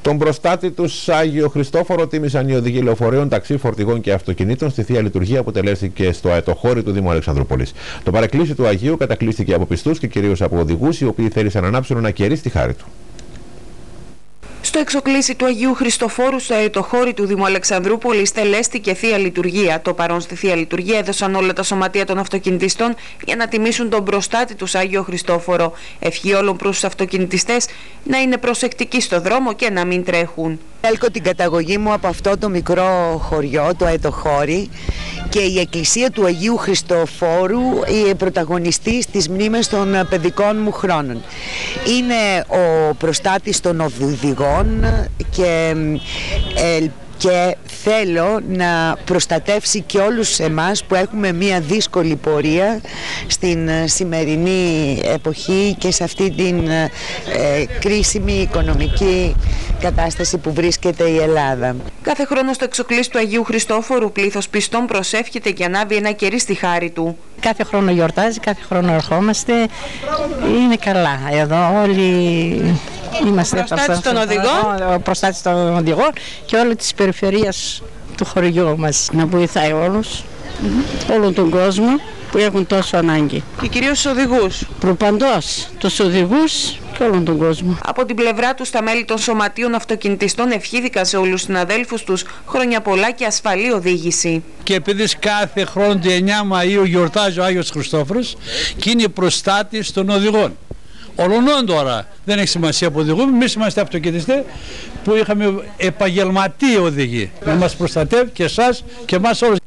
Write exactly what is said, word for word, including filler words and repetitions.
Τον προστάτη του Άγιο Χριστόφορο τίμησαν οι οδηγοί λεωφορείων, ταξί, φορτηγών και αυτοκινήτων στη Θεία Λειτουργία που τελέστηκε στο αετοχώρι του Δήμου Αλεξανδρούπολης. Το παρεκκλήσι του Αγίου κατακλείστηκε από πιστούς και κυρίως από οδηγούς, οι οποίοι θέλησαν να ανάψουν ένα κερί στη χάρη του. Στο εξοκλήσι του Αγίου Χριστοφόρου στο αετοχώρι του Δήμου Αλεξανδρούπολης τελέστηκε Θεία Λειτουργία. Το παρόν στη Θεία Λειτουργία έδωσαν όλα τα σωματεία των αυτοκινητιστών για να τιμήσουν τον προστάτη τους Άγιο Χριστόφορο. Ευχή όλων προς τους αυτοκινητιστές να είναι προσεκτικοί στο δρόμο και να μην τρέχουν. Έλκω την καταγωγή μου από αυτό το μικρό χωριό, το αετοχώρι, και η εκκλησία του Αγίου Χριστοφόρου η πρωταγωνιστής της μνήμης των παιδικών μου χρόνων. Είναι ο προστάτης των οδηγών και, ε, και θέλω να προστατεύσει και όλους εμάς που έχουμε μία δύσκολη πορεία στην σημερινή εποχή και σε αυτή την ε, κρίσιμη οικονομική κατάσταση που βρίσκεται η Ελλάδα. Κάθε χρόνο στο εξοκλήσι του Αγίου Χριστόφορου πλήθος πιστών προσεύχεται και ανάβει ένα κερί στη χάρη του. Κάθε χρόνο γιορτάζει, κάθε χρόνο ερχόμαστε. Είναι καλά εδώ όλοι. Είμαστε προστάτης των οδηγών. Ο προστάτης των οδηγών και όλη της περιφερείας του χωριού μας. Να βοηθάει όλους, mm-hmm. όλον τον κόσμο που έχουν τόσο ανάγκη. Και κυρίως τους οδηγούς. Προπαντός, τους οδηγούς και όλον τον κόσμο. Από την πλευρά τους, τα μέλη των σωματείων αυτοκινητιστών ευχήθηκαν σε όλους τους συναδέλφους τους χρόνια πολλά και ασφαλή οδήγηση. Και επειδή κάθε χρόνο του εννέα Μαΐου γιορτάζει ο Άγιος Χριστόφορος και είναι προστάτης των οδηγών. Ολονών τώρα δεν έχει σημασία που οδηγούμε, εμείς είμαστε αυτοκινητιστές που είχαμε επαγγελματίες οδηγοί να μας προστατεύει και εσάς και εμάς όλους.